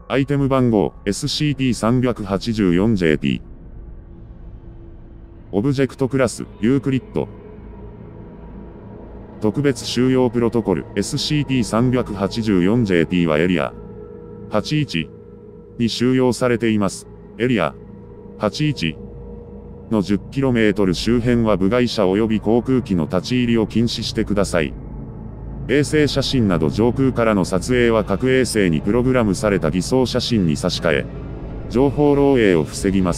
アイテム番号 SCP-384JP。オブジェクトクラス、ユークリッド。特別収容プロトコル SCP-384JP はエリア81に収容されています。エリア81の 10km 周辺は部外者及び航空機の立ち入りを禁止してください。衛星写真など上空からの撮影は各衛星にプログラムされた偽装写真に差し替え、情報漏洩を防ぎます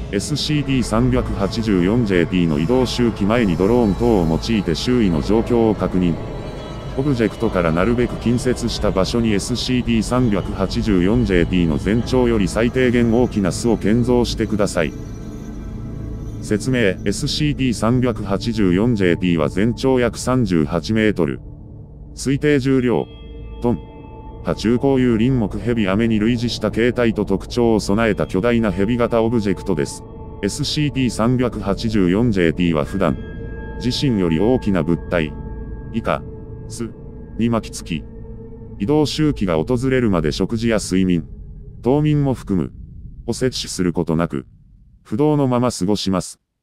。SCP-384JP の移動周期前にドローン等を用いて周囲の状況を確認。オブジェクトからなるべく近接した場所に SCP-384JP の全長より最低限大きな巣を建造してください。説明 SCP-384JP は全長約38メートル。推定重量トン。爬虫固有林木ヘビアメに類似した形態と特徴を備えた巨大なヘビ型オブジェクトです。SCP-384JP は普段、自身より大きな物体、以下、巣に巻きつき、移動周期が訪れるまで食事や睡眠、冬眠も含む、を摂取することなく、不動のまま過ごします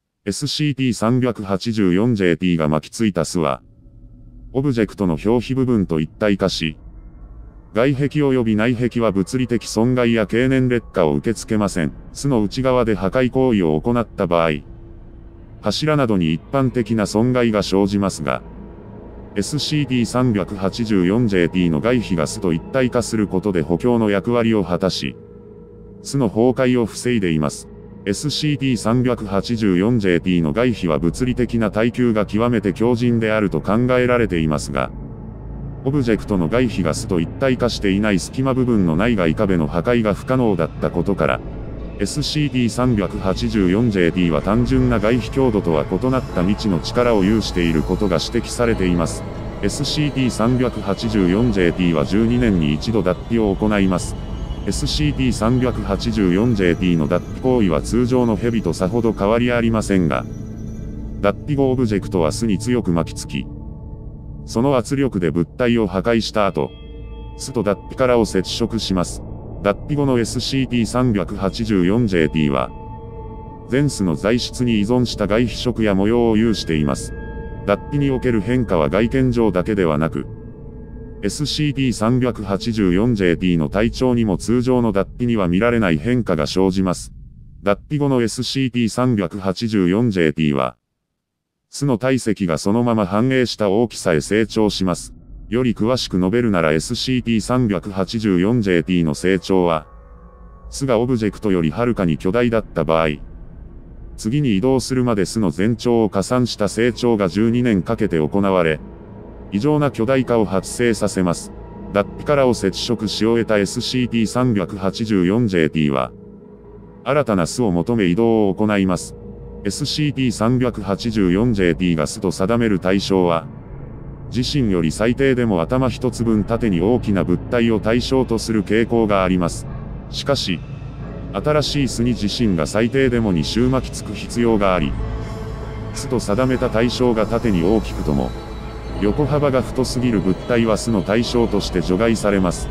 。SCP-384JP が巻きついた巣は、オブジェクトの表皮部分と一体化し、外壁及び内壁は物理的損害や経年劣化を受け付けません。巣の内側で破壊行為を行った場合、柱などに一般的な損害が生じますが、SCP-384JP の外皮が巣と一体化することで補強の役割を果たし、巣の崩壊を防いでいます。SCP-384JP の外皮は物理的な耐久が極めて強靭であると考えられていますが、オブジェクトの外皮が巣と一体化していない隙間部分の内外壁の破壊が不可能だったことから、SCP-384JP は単純な外皮強度とは異なった未知の力を有していることが指摘されています。SCP-384JP は12年に一度脱皮を行います。SCP-384JP の脱皮行為は通常のヘビとさほど変わりありませんが、脱皮後オブジェクトは巣に強く巻きつき、その圧力で物体を破壊した後、巣と脱皮殻を接触します。脱皮後の SCP-384JP は、全巣の材質に依存した外皮色や模様を有しています。脱皮における変化は外見上だけではなく、SCP-384JP の体調にも通常の脱皮には見られない変化が生じます。脱皮後の SCP-384JP は、巣の体積がそのまま反映した大きさへ成長します。より詳しく述べるなら SCP-384JP の成長は、巣がオブジェクトよりはるかに巨大だった場合、次に移動するまで巣の全長を加算した成長が12年かけて行われ、異常な巨大化を発生させます。脱皮殻を接触し終えた SCP-384JP は、新たな巣を求め移動を行います。SCP-384JP が巣と定める対象は、自身より最低でも頭一つ分縦に大きな物体を対象とする傾向があります。しかし、新しい巣に自身が最低でも2周巻きつく必要があり、巣と定めた対象が縦に大きくとも、横幅が太すぎる物体は巣の対象として除外されます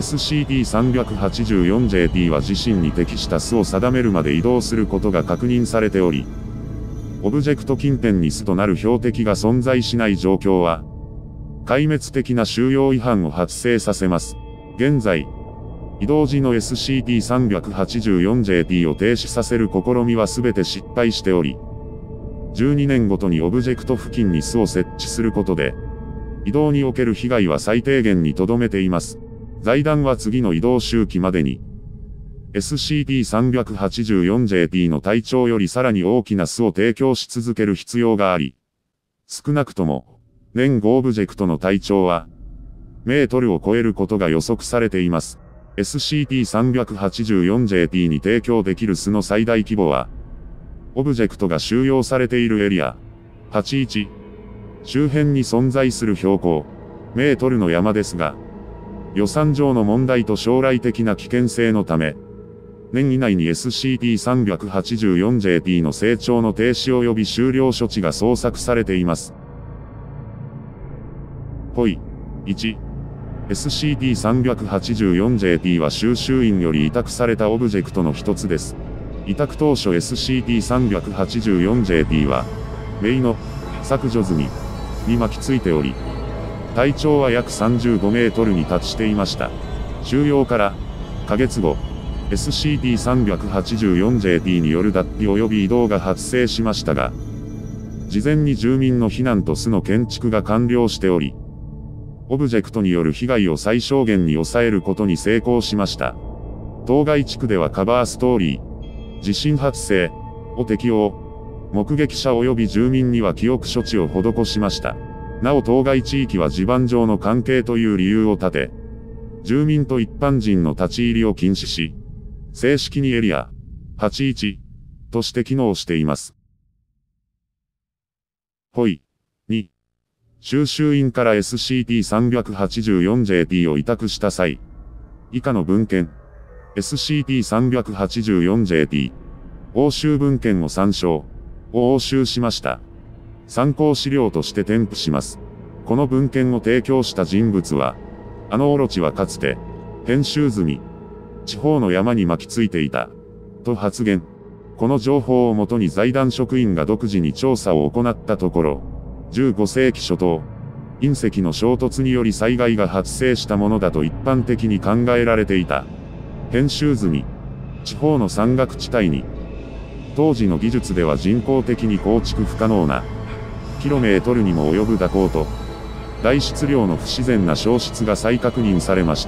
。SCP-384JP は自身に適した巣を定めるまで移動することが確認されており、オブジェクト近辺に巣となる標的が存在しない状況は、壊滅的な収容違反を発生させます。現在、移動時の SCP-384JP を停止させる試みは全て失敗しており、12年ごとにオブジェクト付近に巣を設置することで、移動における被害は最低限に留めています。財団は次の移動周期までに、SCP-384JP の体長よりさらに大きな巣を提供し続ける必要があり、少なくとも、年5オブジェクトの体長は、メートルを超えることが予測されています。SCP-384JP に提供できる巣の最大規模は、オブジェクトが収容されているエリア、81、周辺に存在する標高、メートルの山ですが、予算上の問題と将来的な危険性のため、年以内に SCP-384JP の成長の停止及び終了処置が捜索されています。ポイ1 SCP-384JP は収集員より委託されたオブジェクトの一つです。委託当初 SCP-384JP は、メイの削除済みに巻きついており、体長は約35メートルに達していました。収容から、ヶ月後、SCP-384JP による脱皮及び移動が発生しましたが、事前に住民の避難と巣の建築が完了しており、オブジェクトによる被害を最小限に抑えることに成功しました。当該地区ではカバーストーリー、地震発生を適用、目撃者及び住民には記憶処置を施しました。なお当該地域は地盤上の関係という理由を立て、住民と一般人の立ち入りを禁止し、正式にエリア81として機能しています。ほい。2、収集員から SCP-384JP を委託した際、以下の文献、SCP-384JP、押収文献を参照、を押収しました。参考資料として添付します。この文献を提供した人物は、あのオロチはかつて、編集済み、地方の山に巻きついていた、と発言。この情報をもとに財団職員が独自に調査を行ったところ、15世紀初頭、隕石の衝突により災害が発生したものだと一般的に考えられていた。編集済み、地方の山岳地帯に、当時の技術では人工的に構築不可能な、キロメートルにも及ぶ蛇行と、大質量の不自然な消失が再確認されました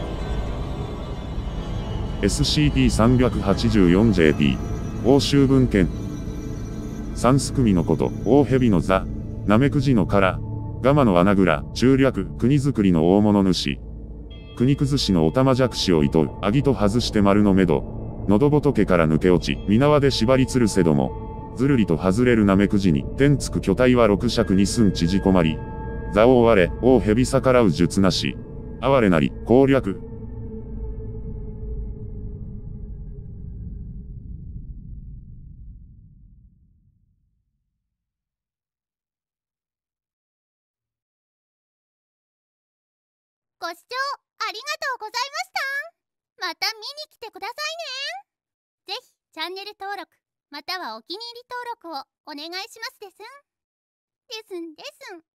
。SCP-384JP、押収文献。三すくみのこと、大蛇の座、ナメクジの殻、ガマの穴蔵、中略、国づくりの大物主。国崩しのおたまじゃくしを糸う、あぎと外して丸のめど。喉仏から抜け落ち、皆輪で縛りつるせども。ずるりと外れるナメクジに、天つく巨体は六尺二寸縮こまり。座を追われ、大蛇逆らう術なし。哀れなり、攻略。 ご視聴ありがとうございました。また見に来てくださいね。ぜひチャンネル登録またはお気に入り登録をお願いしますですん。ですんですん。